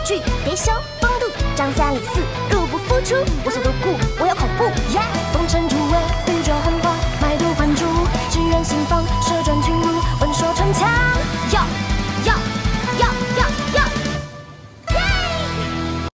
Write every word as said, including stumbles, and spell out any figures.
句，别修风度，张三李四，入不敷出，我所独固。